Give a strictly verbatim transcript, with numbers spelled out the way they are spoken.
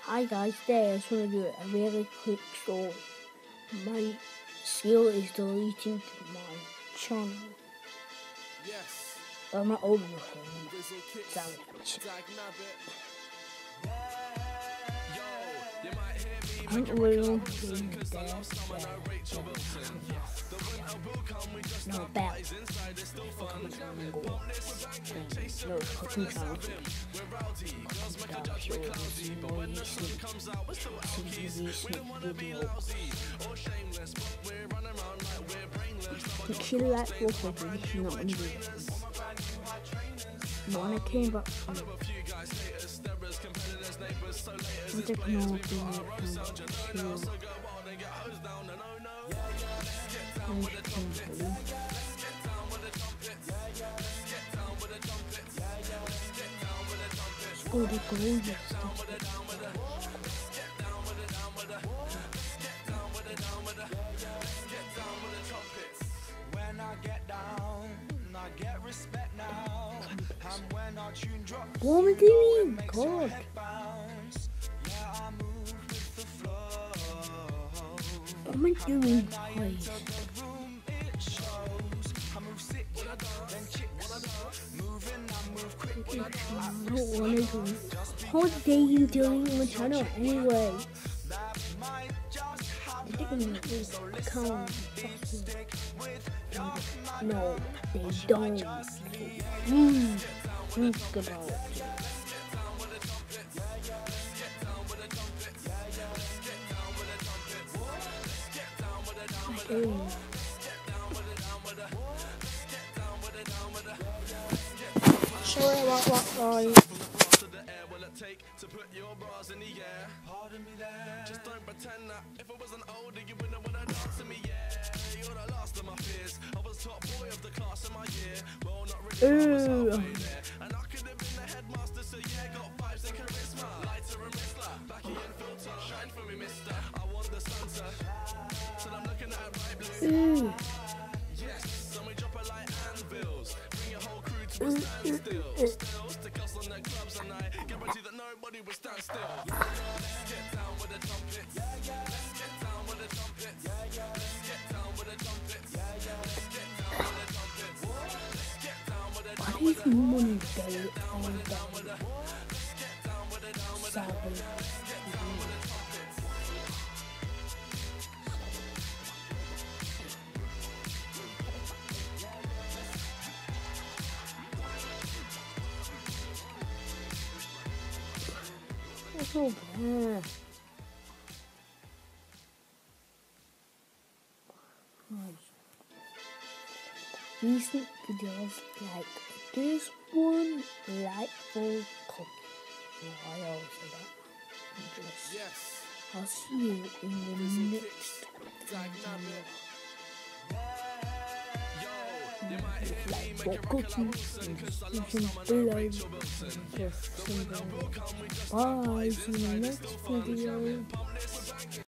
Hi guys, today I just want to do a really quick story. My skill is deleting my channel. Yes. I'm not old enough anymore. Damage. I'm really doing that. No, bad. No, cooking channel. Kill that wolf over this, not gonna do it. When I came back from it, I'm taking all of the Oh, the gorgeous stuff. When I get down, I get respect now. And when our tune drops, what am I doing? God. yeah, I move with the flow. What am I doing, guys? It shows I move sick, then chicks moving, I move quick. I don't want to do it. How dare you delete my channel anyway? I think this account No, they don't. Mm, think about it. Mm. Sorry about that, guys. To put your bras in the air. Pardon me there. Just don't pretend that if I wasn't older, you wouldn't wanna dance to me, yeah. You're the last of my fears. I was top boy of the class in my year. Well, not really, but I was halfway there. And I could have been the headmaster, so yeah, got vibes and charisma. Lighter and Whistler, Backy and filter. Shine for me, mister. I want the Santa. Till I'm looking at right blue. Yes, so we drop it like anvils. Bring your whole crew to a standstill. Still, stick us on the clubs and I guarantee that nobody will stand still. Let's get down with the trumpet. Let's get down with the trumpet. Let's get down with the trumpet. Let's get down with the trumpet. Let's get down with the trumpet. What is money day on that? Seven. Oh, bad. Recent videos like this one, like for cooking. No, I always say that. Just, Yes. I'll see you in the next video. Like for cooking, description below. Just bye. See you in the next video.